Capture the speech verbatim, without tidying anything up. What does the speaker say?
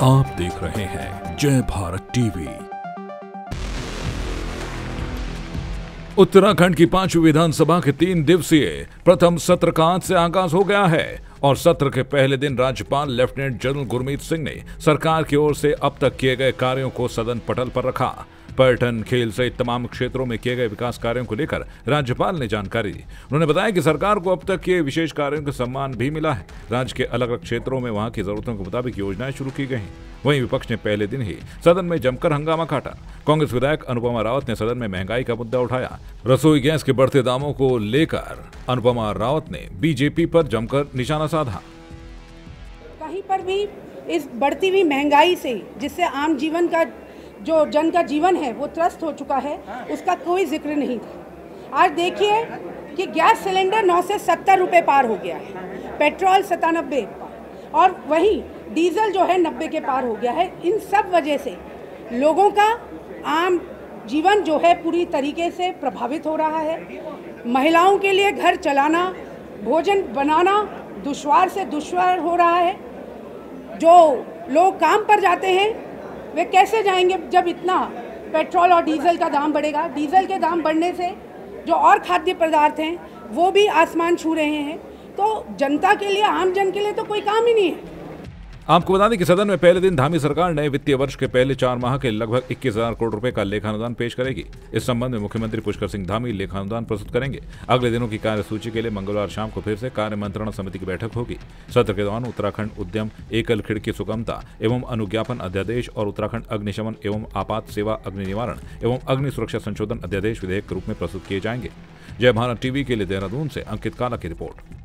आप देख रहे हैं जय भारत टीवी। उत्तराखंड की पांचवी विधानसभा के तीन दिवसीय प्रथम सत्र का आज से आगाज हो गया है और सत्र के पहले दिन राज्यपाल लेफ्टिनेंट जनरल गुरमीत सिंह ने सरकार की ओर से अब तक किए गए कार्यों को सदन पटल पर रखा। पर्यटन, खेल सहित तमाम क्षेत्रों में किए गए विकास कार्यों को लेकर राज्यपाल ने जानकारी दी। उन्होंने बताया कि सरकार को अब तक किए विशेष कार्यों का सम्मान भी मिला है। राज्य के अलग अलग क्षेत्रों में वहां की जरूरतों के मुताबिक योजनाएं शुरू की गई। वहीं विपक्ष ने पहले दिन ही सदन में जमकर हंगामा काटा। कांग्रेस विधायक अनुपमा रावत ने सदन में महंगाई का मुद्दा उठाया। रसोई गैस के बढ़ते दामों को लेकर अनुपमा रावत ने बीजेपी पर जमकर निशाना साधा। कहीं पर भी इस बढ़ती हुई महंगाई से, जिससे आम जीवन का जो जन का जीवन है वो त्रस्त हो चुका है, उसका कोई जिक्र नहीं था। आज देखिए कि गैस सिलेंडर नौ से सत्तर रुपये पार हो गया है, पेट्रोल सतानबे और वहीं डीजल जो है नब्बे के पार हो गया है। इन सब वजह से लोगों का आम जीवन जो है पूरी तरीके से प्रभावित हो रहा है। महिलाओं के लिए घर चलाना, भोजन बनाना दुश्वार से दुश्वार हो रहा है। जो लोग काम पर जाते हैं वे कैसे जाएंगे जब इतना पेट्रोल और डीजल का दाम बढ़ेगा। डीजल के दाम बढ़ने से जो और खाद्य पदार्थ हैं वो भी आसमान छू रहे हैं। तो जनता के लिए, आम जन के लिए तो कोई काम ही नहीं है। आपको बता दें कि सदन में पहले दिन धामी सरकार नए वित्तीय वर्ष के पहले चार माह के लगभग इक्कीस हजार करोड़ रुपए का लेखानुदान पेश करेगी। इस संबंध में मुख्यमंत्री पुष्कर सिंह धामी लेखानुदान प्रस्तुत करेंगे। अगले दिनों की कार्यसूची के लिए मंगलवार शाम को फिर से कार्य मंत्रणा समिति की बैठक होगी। सत्र के दौरान उत्तराखंड उद्यम एकल खिड़की सुगमता एवं अनुज्ञापन अध्यादेश और उत्तराखंड अग्निशमन एवं आपात सेवा अग्नि निवारण एवं अग्नि सुरक्षा संशोधन अध्यादेश विधेयक के रूप में प्रस्तुत किए जाएंगे। जय भारत टीवी के लिए देहरादून से अंकित काला की रिपोर्ट।